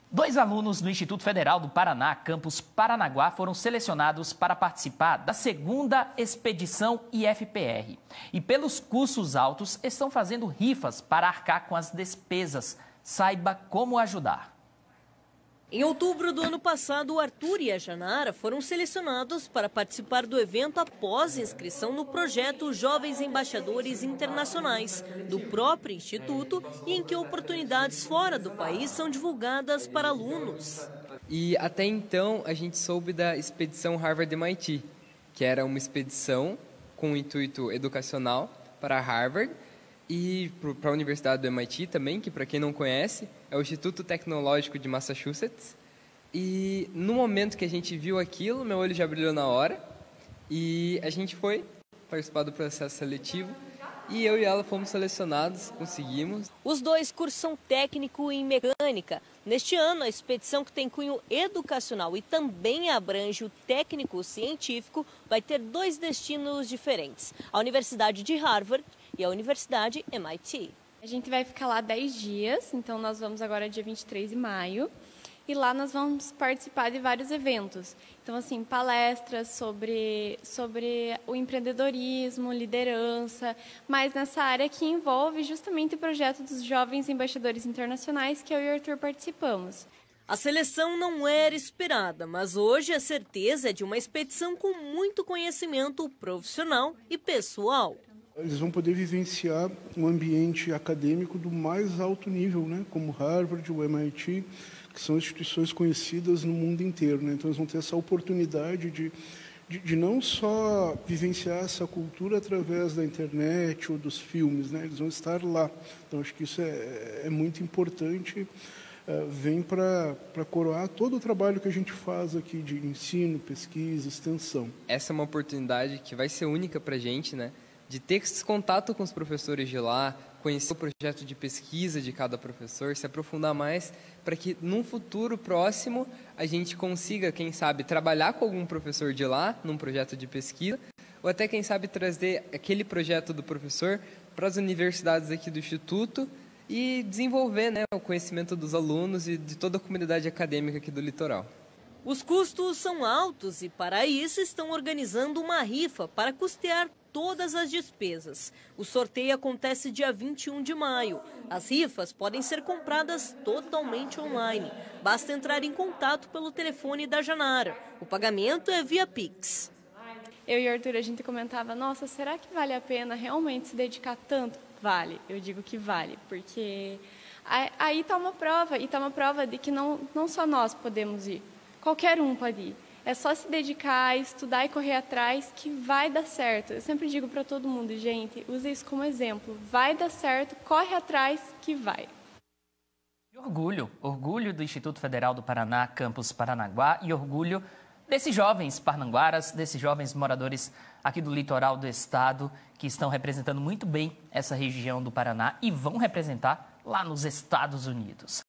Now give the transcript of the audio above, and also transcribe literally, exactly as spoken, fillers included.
Dois alunos do Instituto Federal do Paraná, campus Paranaguá, foram selecionados para participar da segunda expedição I F P R. E pelos custos altos, estão fazendo rifas para arcar com as despesas. Saiba como ajudar. Em outubro do ano passado, o Arthur e a Janara foram selecionados para participar do evento após inscrição no projeto Jovens Embaixadores Internacionais, do próprio Instituto, e em que oportunidades fora do país são divulgadas para alunos. E até então a gente soube da expedição Harvard-M I T, que era uma expedição com intuito educacional para Harvard, e para a Universidade do M I T também, que para quem não conhece, é o Instituto Tecnológico de Massachusetts. E no momento que a gente viu aquilo, meu olho já brilhou na hora, e a gente foi participar do processo seletivo, e eu e ela fomos selecionados, conseguimos. Os dois cursam técnico em mecânica. Neste ano, a expedição, que tem cunho educacional e também abrange o técnico científico, vai ter dois destinos diferentes: a Universidade de Harvard e a Universidade M I T. A gente vai ficar lá dez dias, então nós vamos agora dia vinte e três de maio, e lá nós vamos participar de vários eventos. Então, assim, palestras sobre, sobre o empreendedorismo, liderança, mas nessa área que envolve justamente o projeto dos Jovens Embaixadores Internacionais, que eu e o Arthur participamos. A seleção não era esperada, mas hoje a certeza é de uma expedição com muito conhecimento profissional e pessoal. Eles vão poder vivenciar um ambiente acadêmico do mais alto nível, né? Como Harvard, o M I T, que são instituições conhecidas no mundo inteiro, né? Então eles vão ter essa oportunidade de, de, de não só vivenciar essa cultura através da internet ou dos filmes, né? Eles vão estar lá. Então acho que isso é, é muito importante. Uh, vem para coroar todo o trabalho que a gente faz aqui de ensino, pesquisa, extensão. Essa é uma oportunidade que vai ser única para a gente, né? De ter esse contato com os professores de lá, conhecer o projeto de pesquisa de cada professor, se aprofundar mais, para que num futuro próximo a gente consiga, quem sabe, trabalhar com algum professor de lá, num projeto de pesquisa, ou até, quem sabe, trazer aquele projeto do professor para as universidades aqui do Instituto e desenvolver, né, o conhecimento dos alunos e de toda a comunidade acadêmica aqui do litoral. Os custos são altos e, para isso, estão organizando uma rifa para custear todas as despesas. O sorteio acontece dia vinte e um de maio. As rifas podem ser compradas totalmente online. Basta entrar em contato pelo telefone da Janara. O pagamento é via Pix. Eu e o Arthur, a gente comentava, nossa, será que vale a pena realmente se dedicar tanto? Vale, eu digo que vale, porque aí está uma prova, e está uma prova de que não, não só nós podemos ir, qualquer um pode ir. É só se dedicar, estudar e correr atrás que vai dar certo. Eu sempre digo para todo mundo, gente, use isso como exemplo. Vai dar certo, corre atrás que vai. Orgulho, orgulho do Instituto Federal do Paraná, campus Paranaguá, e orgulho desses jovens parnanguaras, desses jovens moradores aqui do litoral do estado, que estão representando muito bem essa região do Paraná e vão representar lá nos Estados Unidos.